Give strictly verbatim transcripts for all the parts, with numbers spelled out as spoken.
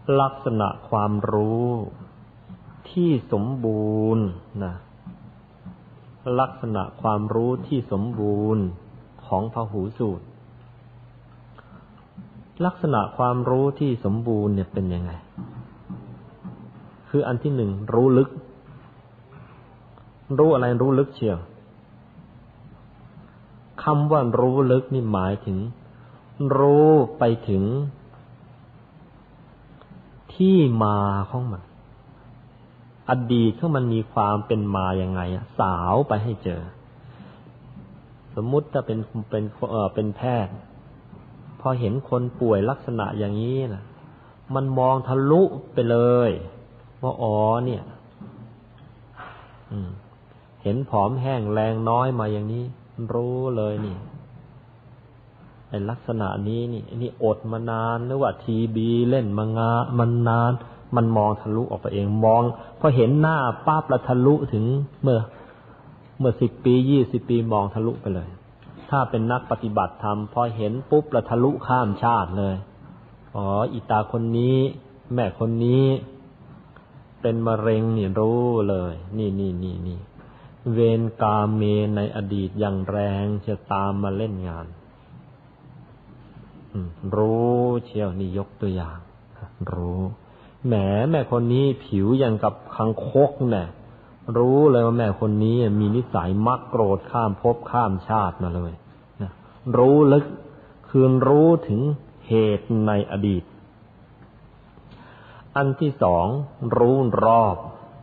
ลักษณะความรู้ที่สมบูรณ์นะลักษณะความรู้ที่สมบูรณ์ของพหูสูตรลักษณะความรู้ที่สมบูรณ์เนี่ยเป็นยังไงคืออันที่หนึ่งรู้ลึกรู้อะไรรู้ลึกเชียวคำว่ารู้ลึกนี่หมายถึงรู้ไปถึงที่มาของมันอดีตของมันมีความเป็นมาอย่างไงสาวไปให้เจอสมมุติถ้าเป็นเป็นเอ่อเป็นแพทย์พอเห็นคนป่วยลักษณะอย่างนี้นะมันมองทะลุไปเลยว่าอ๋อเนี่ยอืมเห็นผอมแห้งแรงน้อยมาอย่างนี้รู้เลยนี่ไอ้ลักษณะนี้นี่นี่อดมานานหรือว่าทีบีเล่นมางามันนานมันมองทะลุออกไปเองมองพอเห็นหน้าปั๊บแล้วทะลุถึงเมื่อเมื่อสิบปียี่สิบปีมองทะลุไปเลยถ้าเป็นนักปฏิบัติธรรมพอเห็นปุ๊บแล้วทะลุข้ามชาติเลยอ๋ออีตาคนนี้แม่คนนี้เป็นมะเร็งนี่รู้เลยนี่นี่นี่นี่เวรกาเมในอดีตอย่างแรงจะตามมาเล่นงานรู้เชียวนี่ยกตัวอย่างรู้แหมแม่คนนี้ผิวอย่างกับคังคกเนี่ยรู้เลยว่าแม่คนนี้มีนิสัยมักโกรธข้ามภพข้ามชาติมาเลยนะรู้ลึกคือรู้ถึงเหตุในอดีตอันที่สองรู้รอบ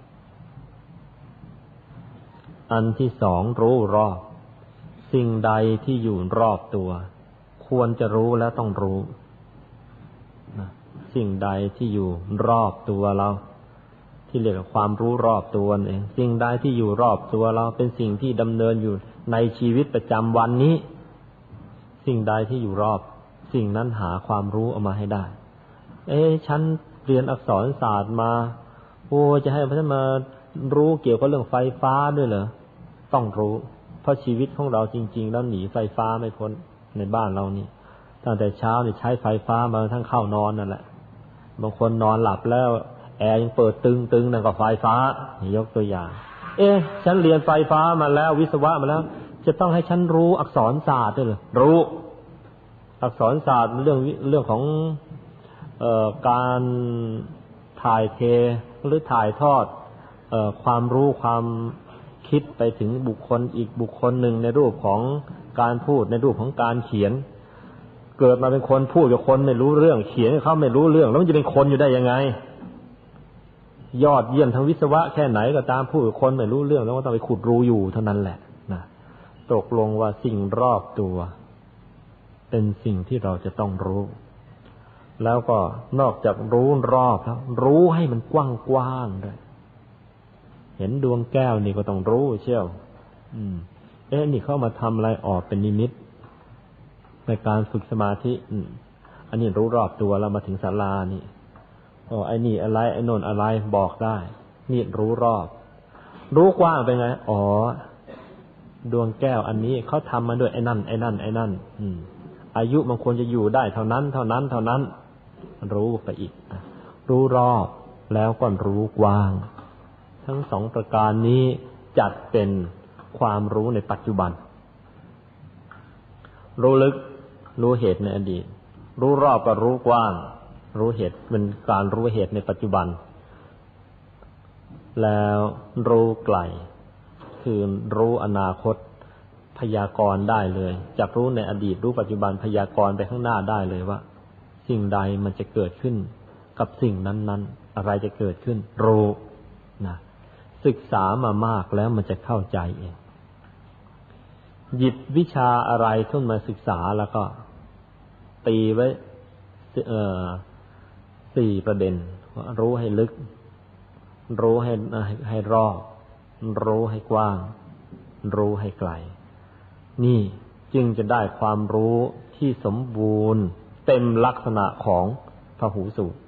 อันที่สองรู้รอบสิ่งใดที่อยู่รอบตัวควรจะรู้และต้องรู้นะสิ่งใดที่อยู่รอบตัวเราที่เรียกว่าความรู้รอบตัวเองสิ่งใดที่อยู่รอบตัวเราเป็นสิ่งที่ดำเนินอยู่ในชีวิตประจำวันนี้สิ่งใดที่อยู่รอบสิ่งนั้นหาความรู้ออกมาให้ได้เอ๊ะฉันเรียนอักษรศาสตร์มาโอ้จะให้ฉันมารู้เกี่ยวกับเรื่องไฟฟ้าด้วยเหรอต้องรู้เพราะชีวิตของเราจริงๆแล้วหนีไฟฟ้าไม่พ้นในบ้านเรานี่ตั้งแต่เช้านี่ใช้ไฟฟ้ามาทั้งเข้านอนนั่นแหละบางคนนอนหลับแล้วแอร์ยังเปิดตึงๆนั่นก็ไฟฟ้ายกตัวอย่างเอ๊ะฉันเรียนไฟฟ้ามาแล้ววิศวะมาแล้วจะต้องให้ฉันรู้อักษรศาสตร์ด้วยเหรอรู้อักษรศาสตร์เรื่องเรื่องของเอ่อการถ่ายเทหรือถ่ายทอดเอ่อความรู้ความคิดไปถึงบุคคลอีกบุคคลหนึ่งในรูปของการพูดในรูปของการเขียนเกิดมาเป็นคนพูดกับคนไม่รู้เรื่องเขียนเขาไม่รู้เรื่องแล้วมันจะเป็นคนอยู่ได้ยังไงยอดเยี่ยมทางวิศวะแค่ไหนก็ตามพูดกับคนไม่รู้เรื่องแล้วก็ต้องไปขุดรูอยู่เท่านั้นแหละนะตกลงว่าสิ่งรอบตัวเป็นสิ่งที่เราจะต้องรู้แล้วก็นอกจากรู้รอบแล้วรู้ให้มันกว้างๆด้วยเห็นดวงแก้วนี่ก็ต้องรู้เชี่ยวอืมเอ๊ะนี่เข้ามาทำอะไรออกเป็นนิมิตในการฝึกสมาธิอืมอันนี้รู้รอบตัวแล้วมาถึงศาลานี่อ๋อไอ้นี่อะไรไอ้โน่นอะไรบอกได้นี่รู้รอบรู้กว้างเป็นไงอ๋อดวงแก้วอันนี้เขาทำมาด้วยไอ้นั่นไอ้นั่นไอ้นั่นอืมอายุมันควรจะอยู่ได้เท่านั้นเท่านั้นเท่านั้นรู้ไปอีกรู้รอบแล้วก็รู้กว้างทั้งสองประการนี้จัดเป็นความรู้ในปัจจุบันรู้ลึกรู้เหตุในอดีตรู้รอบก็รู้กว้างรู้เหตุเป็นการรู้เหตุในปัจจุบันแล้วรู้ไกลคือรู้อนาคตพยากรณ์ได้เลยจากรู้ในอดีตรู้ปัจจุบันพยากรณ์ไปข้างหน้าได้เลยว่าสิ่งใดมันจะเกิดขึ้นกับสิ่งนั้นๆอะไรจะเกิดขึ้นรู้นะศึกษามามากแล้วมันจะเข้าใจเองหยิบวิชาอะไรขึ้นมาศึกษาแล้วก็ตีไว้เอ่อสี่ประเด็นรู้ให้ลึกรู้ให้ให้รอบรู้ให้กว้างรู้ให้ไกลนี่จึงจะได้ความรู้ที่สมบูรณ์เต็มลักษณะของพหูสูตร